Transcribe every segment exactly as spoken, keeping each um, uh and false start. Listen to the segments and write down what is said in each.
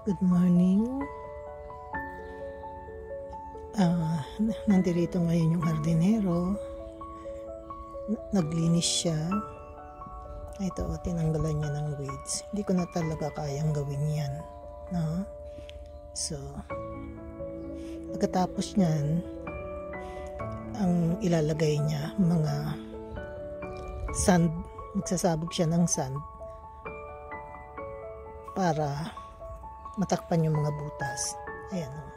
Good morning. Uh, nandito ngayon yung hardinero. Naglinis siya. Ito, tinanggalan niya ng weeds. Hindi ko na talaga kayang gawin yan. No? So, pagkatapos niyan, ang ilalagay niya, mga sand. Magsasabog siya ng sand para matakpan yung mga butas. Ayan o.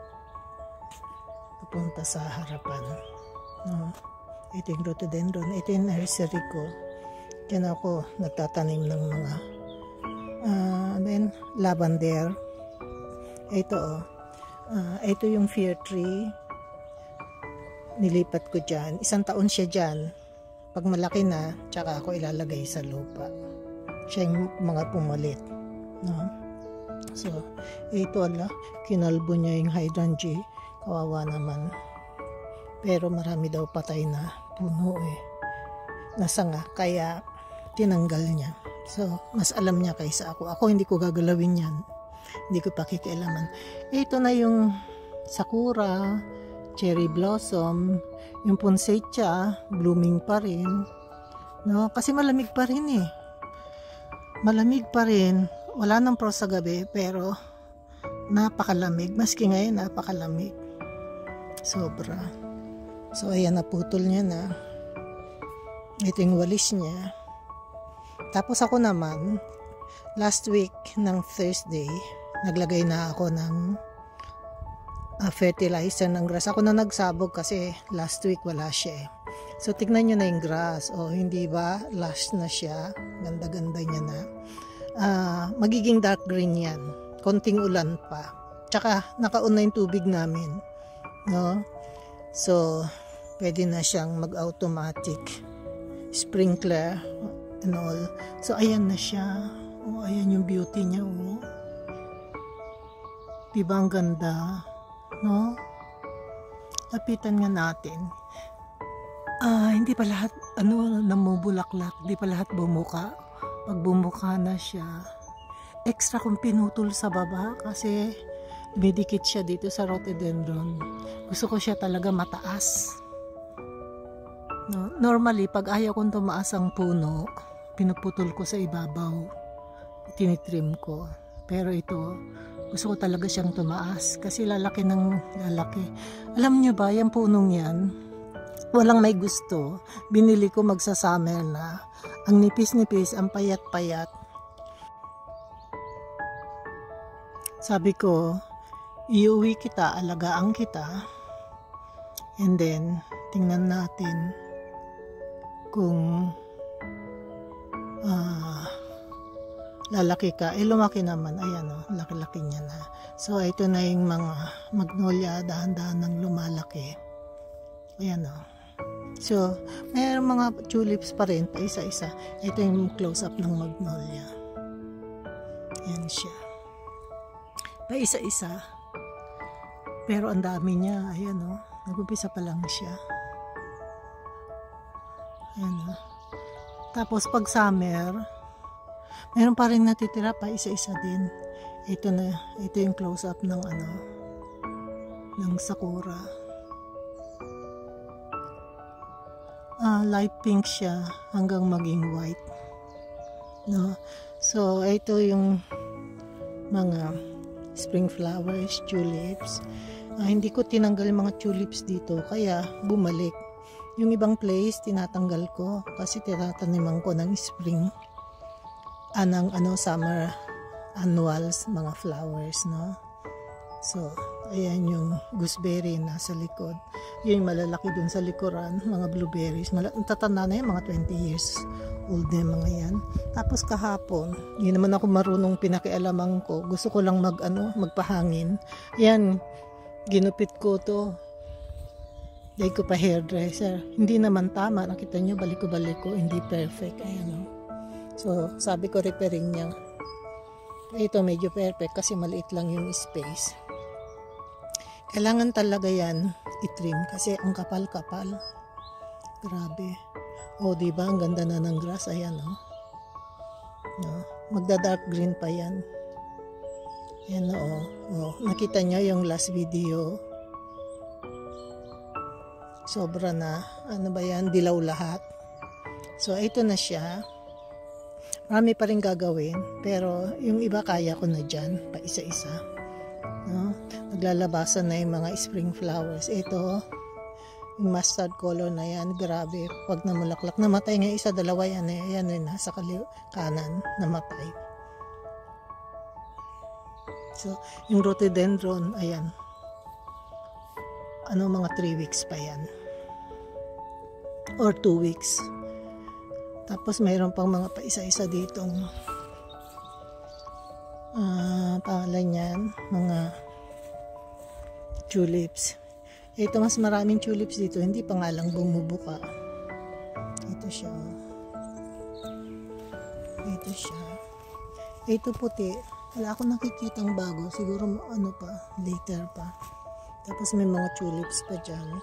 Papunta sa harapan. No? Ito yung rhododendron. Ito yung nursery ko. Diyan ako nagtatanim ng mga uh, then, lavender. Ito o. Uh, ito yung fir tree. Nilipat ko dyan. Isang taon siya dyan. Pag malaki na, tsaka ako ilalagay sa lupa. Siya yung mga pumalit. No? So, ito ala, kinalbo niya yung hydrangea. Kawawa naman. Pero marami daw patay na puno eh. Nasanga, kaya tinanggal niya. So, mas alam niya kaysa ako. Ako hindi ko gagalawin yan. Hindi ko pakikialaman. Ito na yung sakura, cherry blossom, yung poinsettia, blooming pa rin. No? Kasi malamig pa rin eh. Malamig pa rin. Wala nang frost sa gabi, pero napakalamig. Maski ngayon, napakalamig. Sobra. So, ayan, naputol niya na. Ito yung walis niya. Tapos ako naman, last week ng Thursday, naglagay na ako ng uh, fertilizer ng grass. Ako na nagsabog kasi last week wala siya eh. So, tignan nyo na yung grass. O, hindi ba? Lush na siya. Ganda-ganda niya na. Uh, magiging dark green yan. Konting ulan pa. Tsaka, nakaon na yung tubig namin. No? So, pwede na siyang mag-automatic sprinkler and all. So, ayan na siya. O, ayan yung beauty niya. O. Diba ang ganda? No? Lapitan nga natin. Ah, hindi pa lahat ano namubulaklak, hindi pa lahat bumuka. Pag bumuka na siya, extra kong pinutol sa baba kasi dumidikit siya dito sa rhododendron. Gusto ko siya talaga mataas. No, normally pag ayaw kong tumaas ang puno, pinuputol ko sa ibabaw. Tinitrim ko. Pero ito, gusto ko talaga siyang tumaas kasi lalaki ng lalaki. Alam niyo ba, yung punong yan, walang may gusto. Binili ko magsa-summer na. Ang nipis-nipis, ang payat-payat. Sabi ko, iuwi kita, alagaan kita. And then, tingnan natin kung uh, lalaki ka. Eh, lumaki naman. Ayan o, laki-laki niya na. So, ito na yung mga magnolia, dahan-dahan ng lumalaki. Ayan o. So, mayroong mga tulips pa rin, pa isa-isa. Ito yung close-up ng magnolia. Ayan siya. Pa isa-isa. Pero ang dami niya. Ayan o. Nag-upisa pa lang siya. Ayan o. Tapos pag summer, meron pa rin natitira pa isa-isa din. Ito na. Ito yung close-up ng ano, ng sakura. Uh, light pink siya hanggang maging white. No? So, ito yung mga spring flowers, tulips. Uh, hindi ko tinanggal yung mga tulips dito, kaya bumalik. Yung ibang place, tinatanggal ko kasi tinataniman ko ng spring, anang ano, summer annuals, mga flowers, no? So, ayan yung gooseberry nasa likod. Yung malalaki dun sa likuran, mga blueberries. Tatanda na yan, mga twenty years old na yung mga yan. Tapos kahapon, hindi naman ako marunong pinakialaman ko. Gusto ko lang mag, ano, magpahangin. Ayan, ginupit ko to. Dahil ko pa hairdresser. Hindi naman tama. Nakita nyo, balik ko balik ko. Hindi perfect. Ayan o. So, sabi ko repairing niya. Ito medyo perfect kasi maliit lang yung space. Kailangan talaga yan i-trim kasi ang kapal-kapal. Grabe. O, diba? Ang ganda na ng grass. Ayan, o. No? Magda-dark green pa yan. Yan o. Oh, nakita nyo yung last video. Sobra na. Ano ba yan? Dilaw lahat. So, ito na siya. Marami pa rin gagawin. Pero, yung iba kaya ko na dyan. Pa isa-isa. No? Naglalabasan na yung mga spring flowers. Ito, yung mustard color na yan. Grabe. Pag namulaklak. Namatay nga isa, dalawa yan. Eh. Ayan rin, nasa kanan. Namatay. So, yung rhododendron, ayan. Ano, mga three weeks pa yan. Or two weeks. Tapos, mayroon pang mga paisa-isa ditong uh, pangalan yan, mga tulips. Ito, mas maraming tulips dito. Hindi pa nga lang bumubuka. Ito siya. Ito siya. Ito puti. Wala akong nakikitang bago. Siguro ano pa, later pa. Tapos may mga tulips pa dyan.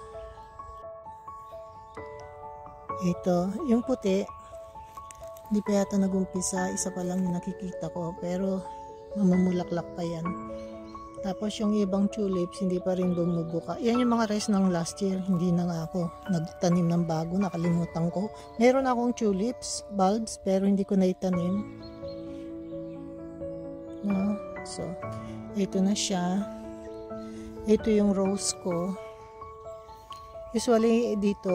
Ito, yung puti, hindi pa yata nag-umpisa. Isa pa lang yung nakikita ko. Pero mamumulaklak pa yan. Tapos yung ibang tulips, hindi pa rin bumubuka. Yan yung mga rest ng last year. Hindi na nga ako nagtanim ng bago. Nakalimutan ko. Meron akong tulips, bulbs, pero hindi ko na itanim. No? So, ito na siya. Ito yung rose ko. Usually dito,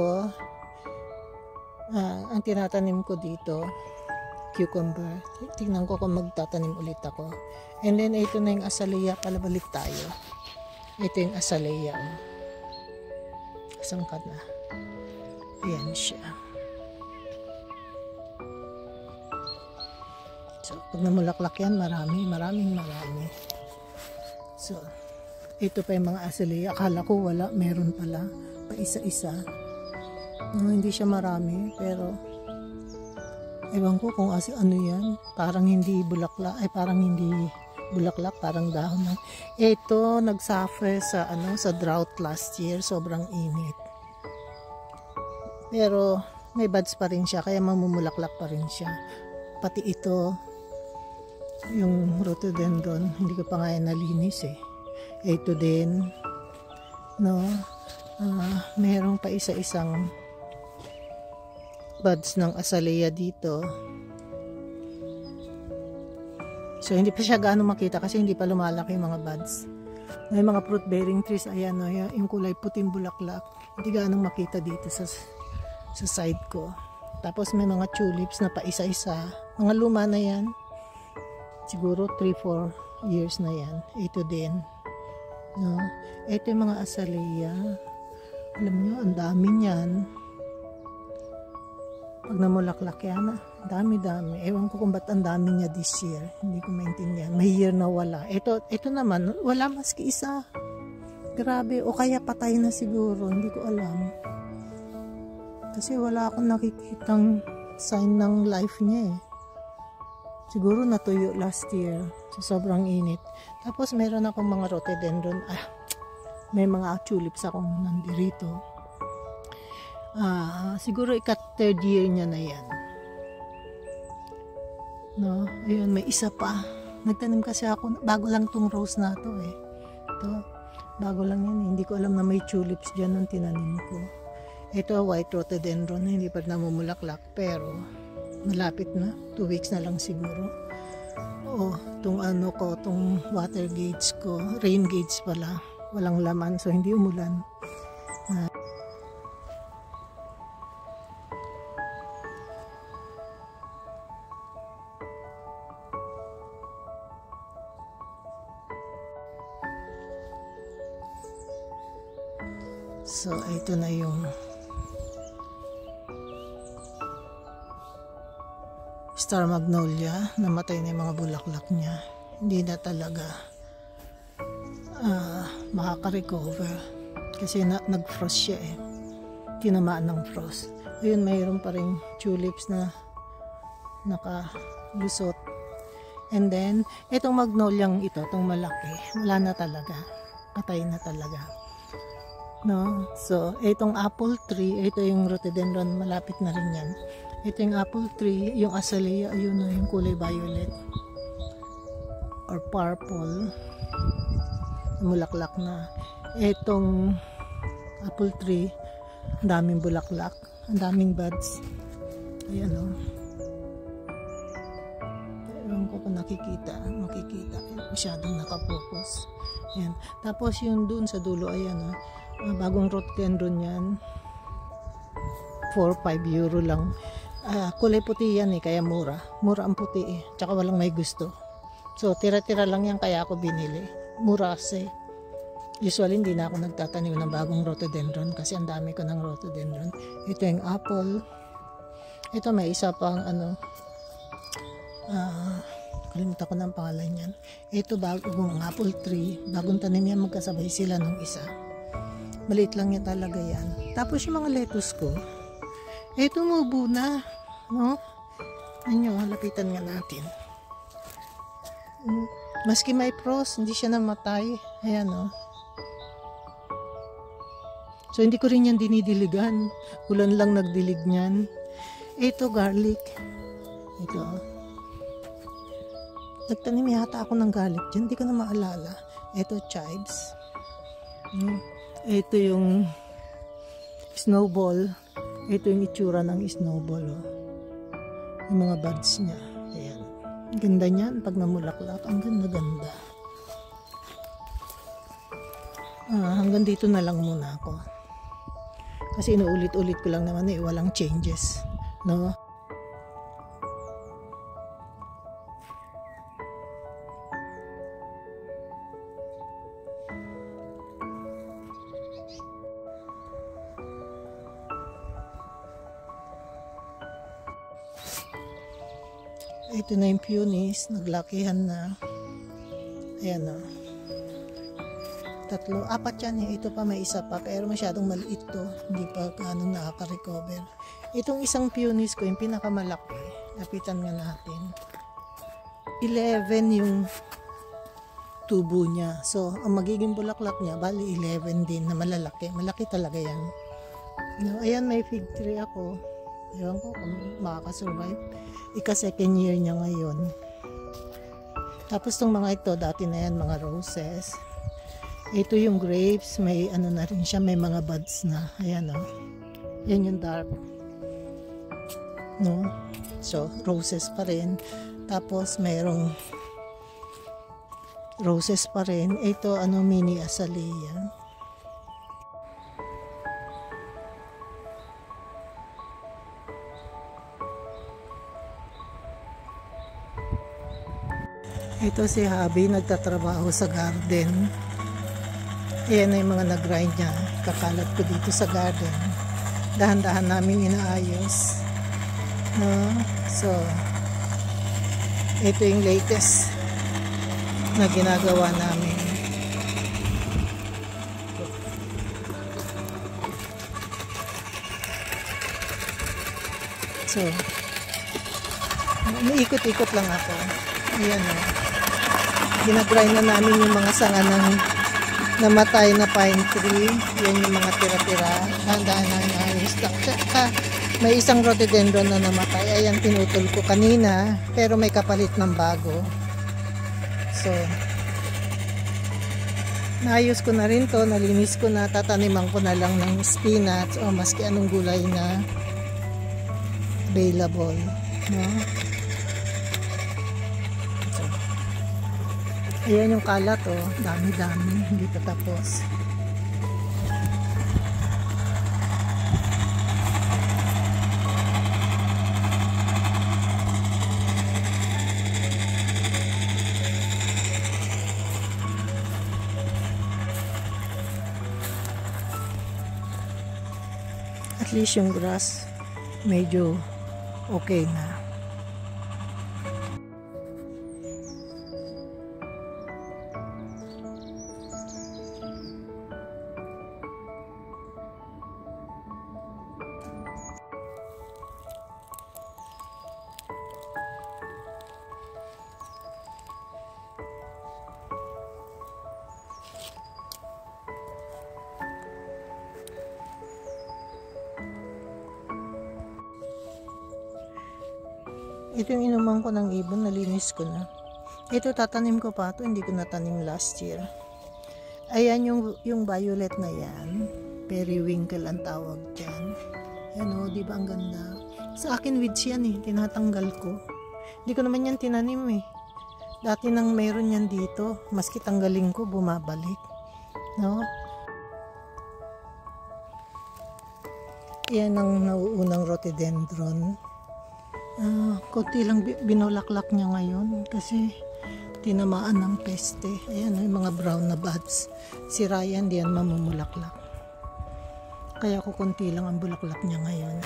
uh, ang tinatanim ko dito, cucumber. Tingnan ko kung magtatanim ulit ako. And then ito na yung azalea. Palabalik tayo. Ito yung azalea. Oh. Asan ka na? Ayan siya. So, pag namulaklak yan, marami, maraming marami. So, ito pa yung mga azalea. Akala ko wala, meron pala. Pa isa-isa. No, hindi siya marami, pero ewan ko kung as, ano yan. Parang hindi bulaklak, ay parang hindi bulaklak, parang dahon lang. Ito, nagsuffer sa, ano, sa drought last year. Sobrang init. Pero, may buds pa rin siya, kaya mamumulaklak pa rin siya. Pati ito, yung rhododendron, hindi ko pa nga nalinis eh. Ito din, no, uh, mayroong pa isa-isang buds ng azalea dito. So, hindi pa siya gaano makita kasi hindi pa lumalaki yung mga buds. May mga fruit bearing trees, ayan, no, yung kulay puting bulaklak. Hindi gaano makita dito sa, sa side ko. Tapos may mga tulips na pa isa-isa. Mga luma na yan. Siguro three four years na yan. Ito din. No? Ito yung mga azalea. Alam nyo, ang dami niyan. Pag namulaklak yan, dami-dami. Ewan ko kung ba't ang dami niya this year. Hindi ko maintindihan. May year na wala. Ito, ito naman, wala maski isa. Grabe. O kaya patay na siguro. Hindi ko alam. Kasi wala akong nakikitang sign ng life niya eh. Siguro natuyo last year. So, sobrang init. Tapos, meron akong mga rhododendron. Ah, may mga tulips akong nandirito. Ah, siguro ikat-third year niya na yan. No? Ayun, may isa pa. Nagtanim kasi ako. Bago lang tong rose na to eh. Ito, bago lang yan. Hindi ko alam na may tulips dyan nung tinanim ko. Ito, white rhododendron. Hindi pa namumulaklak. Pero, malapit na. Two weeks na lang siguro. Oo, itong ano ko, itong water gauge ko, rain gauge pala. Walang laman, so hindi umulan. Uh, so, ito na yung star magnolia. Namatay na yung mga bulaklak niya. Hindi na talaga uh, makaka-recover kasi na, nag-frost siya eh. Tinamaan ng frost. Ayun, mayroon pa rin tulips na nakalusot. And then, itong magnoliang ito, itong malaki, wala na talaga. Patay na talaga. No? So, itong apple tree, ito yung rhododendron, malapit na rin yan. Ito yung apple tree, yung azalea, ayun na, yung kulay violet. or purple. Mulaklak na. Etong apple tree, ang daming bulaklak, ang daming buds. Ayan o. Ewan ko kung nakikita, makikita. Masyadong nakapokus. Ayan. Tapos yung dun sa dulo, ayan o. Uh, bagong rhododendron yan. four to five euro lang. Uh, kulay puti yan eh, kaya mura. Mura ang puti eh. Tsaka walang may gusto. So, tira-tira lang yan kaya ako binili. Mura kasi. Usually, hindi na ako nagtatanim ng bagong rhododendron kasi ang dami ko ng rhododendron. Ito yung apple. Ito may isa pang ano, uh, kalimutan ko ng pangalan yan. Ito bagong apple tree. Bagong tanim yan, magkasabay sila nung isa. Maliit lang yan talaga yan. Tapos yung mga lettuce ko, ito mubo na. No? Ano, lapitan nga natin. Maski may frost, hindi siya namatay. Ayan o. Oh. So, hindi ko rin yan dinidiligan. Ulan lang nagdilig niyan. Ito, garlic. Ito. Nagtanim yata ako ng garlic dyan. Hindi ko na maalala. Ito, chives. Ito yung snowball. Ito yung itsura ng snowball. Oh. Yung mga buds niya. Ayan. Ang ganda niyan. Pag namulaklak, ang ganda-ganda. Ah, hanggang dito na lang muna ako. Kasi inuulit-ulit ko lang naman eh, walang changes, no? Ito na yung peonies, naglakihan na. Ayan o. Tatlo, apat yan eh. Ito pa may isa pa, pero masyadong maliit to. Hindi pa anong nakaka-recover. Itong isang peonies ko, yung pinakamalaki, lapitan nga natin. eleven yung tubo niya. So, ang magiging bulaklak niya, bali eleven din na malalaki. Malaki talaga yan. No, ayan, may fig tree ako. Ewan ko kung makakasurvive. Ika-second year niya ngayon. Tapos itong mga ito, dati na yan, mga roses. Ito yung grapes, may ano na rin siya, may mga buds na. Ayan o. Oh. Yan yung dark. No? So, roses pa rin. Tapos, mayroong roses pa rin. Ito, ano, mini azalea. Ito si Habi, nagtatrabaho sa garden. Ayan na yung mga nag-grind niya. Kakalat ko dito sa garden. Dahan-dahan namin inaayos. No? So, ito yung latest na ginagawa namin. So, umiikot-ikot lang ako. Ayan o. Ginagrind na namin yung mga sanga ng namatay na pine tree. Yan yung mga tira-tira. Dahan-dahan na inaayos. Tsaka, may isang rhododendron na namatay. Ayan, pinutol ko kanina. Pero may kapalit ng bago. So, naayos ko na rin to. Nalinis ko na. Tataniman ko na lang ng spinach o maski anong gulay na available. No? So, ayan yung kalat oh. Dami-dami. Hindi pa tapos. At least yung grass medyo okay na. Ito yung inuman ko ng ibon, nalinis ko na. Ito tatanim ko pa to, hindi ko natanim last year. Ayan yung, yung violet na yan. Periwinkle ang tawag dyan. Ayan o, di ba ang ganda? Sa akin weeds yan eh, tinatanggal ko. Hindi ko naman yan tinanim eh. Dati nang mayroon yan dito, maski tanggalin ko, bumabalik. No? Yan ang nauunang rhododendron. Uh, konti lang binulaklak niya ngayon kasi tinamaan ng peste. Ayan, yung mga brown na buds. Si Ryan diyan mamumulaklak. Kaya ko konti lang ang bulaklak niya ngayon.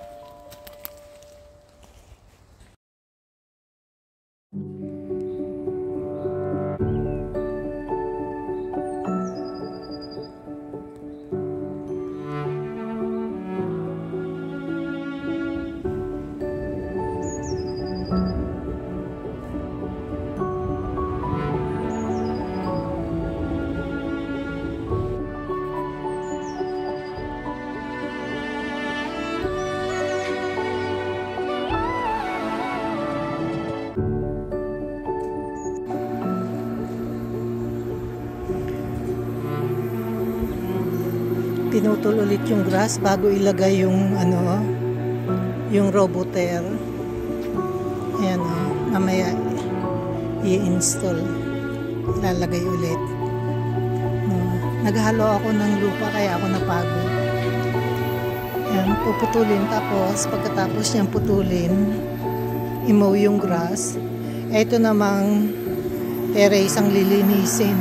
Pinutol ulit yung grass bago ilagay yung ano, yung roboter. Ayan o, oh, mamaya i-install, lalagay ulit. No, naghalo ako ng lupa kaya ako napagod. Ayan, puputulin, tapos pagkatapos niyang putulin, i-mow yung grass. Ito namang terrace ang lilinisin.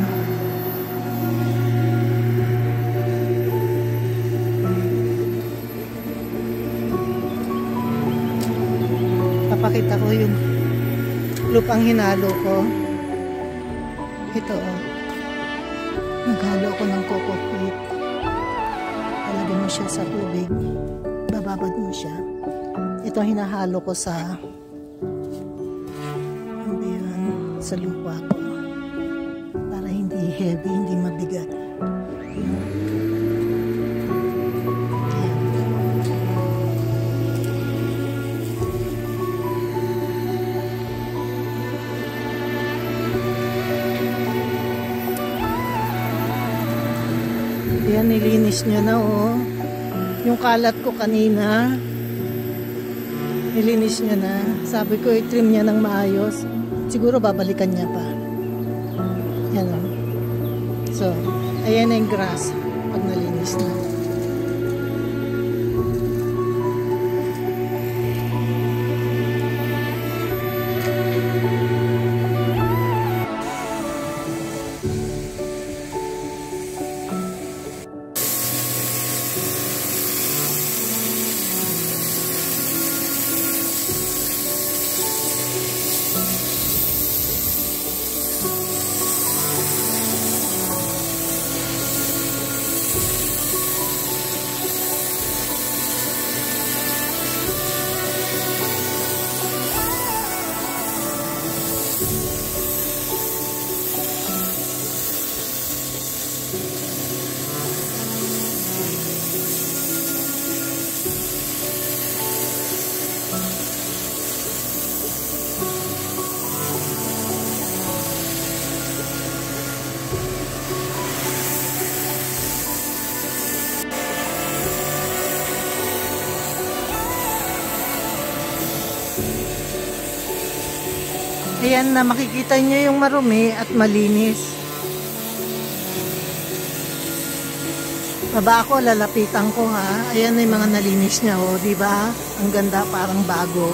Papakita ko yung lupang hinalo ko. Ito oh. Naghalo ko ng coco peat. Lalagyan mo siya sa tubig. Bababad mo siya. Ito hinahalo ko sa ano yun, sa lupa ko. Para hindi heavy, hindi mabigat. Ayan, nilinis nyo na oh. Yung kalat ko kanina, nilinis nyo na. Sabi ko, i-trim niya ng maayos. Siguro babalikan niya pa. Yan oh. So, ayan na yung grass pag nalinis na. Ayan na, makikita nyo yung marumi at malinis. Baba ako, lalapitan ko ha. Ayan na yung mga nalinis niya oh, di ba? Ang ganda, parang bago.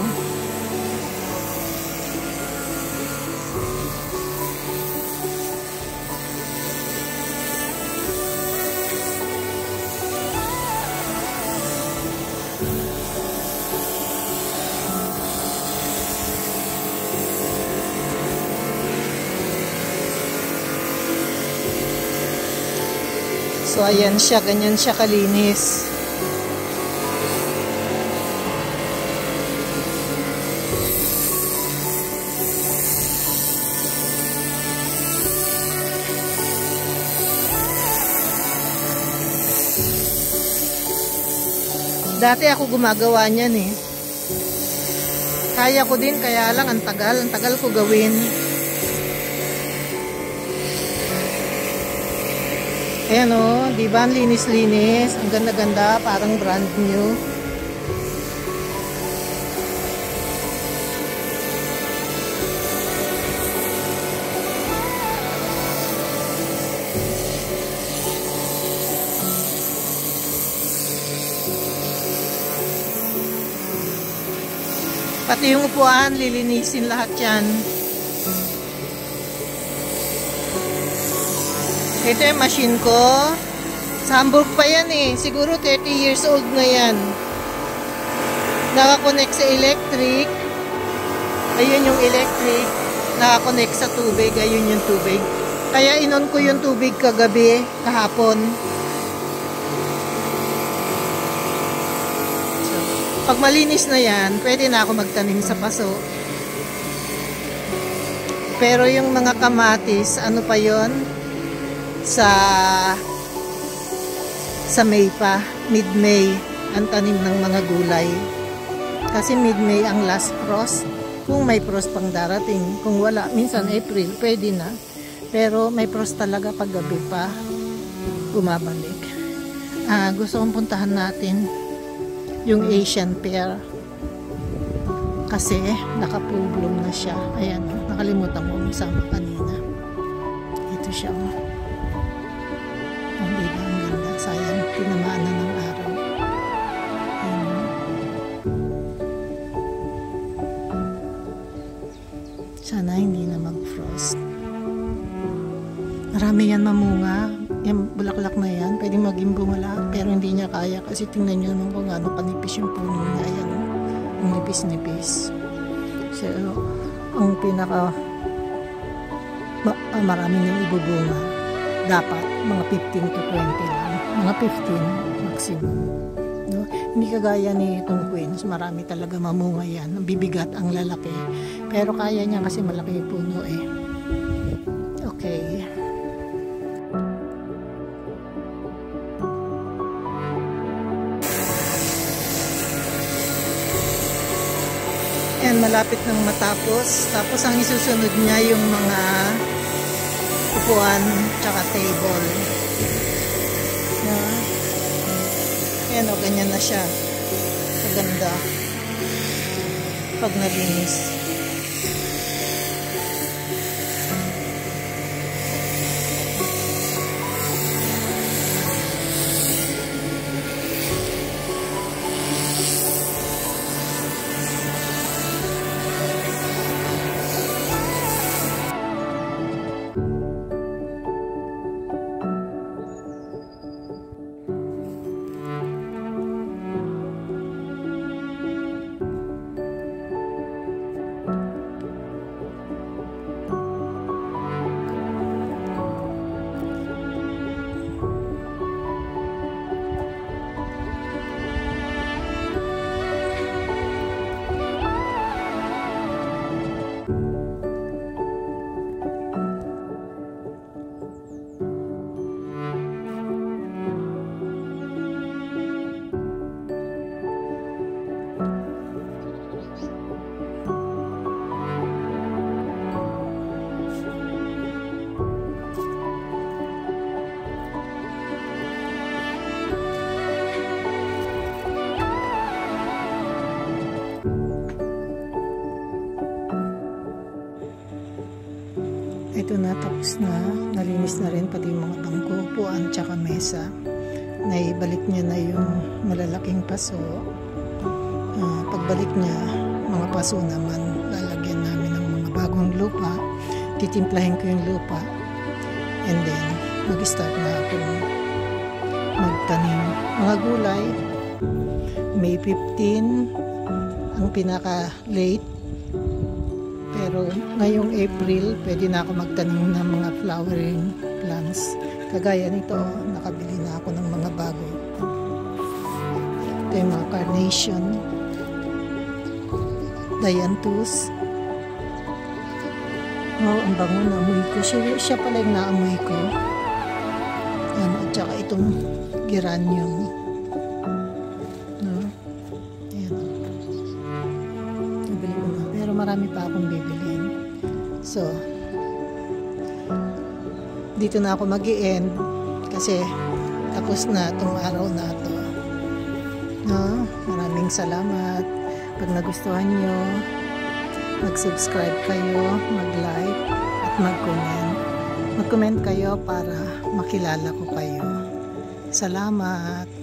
So, ayan siya. Ganyan siya kalinis. Dati ako gumagawa niyan eh. Kaya ko din, kaya lang ang tagal. Ang tagal ko gawin. Ayan o, di ba? Ang linis-linis. Ang ganda-ganda, parang brand new. Pati yung upuan, lilinisin lahat yan. Ito yung machine ko. Sa Hamburg pa yan eh. Siguro thirty years old na yan. Nakakonect sa electric. Ayun yung electric. Nakakonect sa tubig. Ayun yung tubig. Kaya inon ko yung tubig kagabi, kahapon. So, pag malinis na yan, pwede na ako magtanim sa paso. Pero yung mga kamatis, ano pa yon? Sa sa May pa, mid-May ang tanim ng mga gulay. Kasi mid-May ang last frost. Kung may frost pang darating, kung wala, minsan April, pwede na. Pero may frost talaga pag gabi pa bumabalik. Ah, gusto kong puntahan natin yung Asian pear. Kasi naka-full-bloom na siya. Ayan, nakalimutan ko isama kanina. Ito siya. Hindi ba ang ganda? Sayang, tinamaan na ng araw. Ayan. Sana hindi na mag-frost. Marami yan mamunga. Yung bulaklak na yan, pwedeng maging bunga lahat. Pero hindi niya kaya kasi tingnan nyo naman kung ano kanipis yung puno niya. Ayan. Ang nipis-nipis. So, ang pinaka ma ah, marami niyang ibubunga. Dapat mga fifteen to twenty lang. Mga fifteen maximum. No? Hindi kagaya ni itong queens. Marami talaga mamunga yan. Ang bibigat, ang lalaki. Pero kaya niya kasi malaki yung puno eh. Okay. Ayan, malapit nang matapos. Tapos ang isusunod niya yung mga upuan tsaka table. Yeah. Ayan o, ganyan na siya. Maganda. Pag nalinis. Ito na, tapos na. Nalinis na rin pati yung mga bangko, upuan, tsaka mesa. Naibalik niya na yung malalaking paso. Uh, pagbalik niya, mga paso naman, lalagyan namin ng mga bagong lupa. Titimplahin ko yung lupa. And then, mag-start na ako magtanim. Mga gulay, May fifteen, ang pinaka-late. Pero ngayong April, pwede na ako magtanim ng mga flowering plants. Kagaya nito, nakabili na ako ng mga bago. Ito yung mga carnation, dianthus. Oh, ang bango, naamoy ko. Siya, siya pala yung naamoy ko. Ano, at saka itong geranium. No? Ayan. Nabili ko na. Pero marami pa akong bibiliin. So, dito na ako mag-i-end kasi Kasi tapos na itong araw na to. No? Maraming salamat. Pag nagustuhan nyo, mag-subscribe kayo, mag-like, at mag-comment. Mag-comment kayo para makilala ko kayo. Salamat!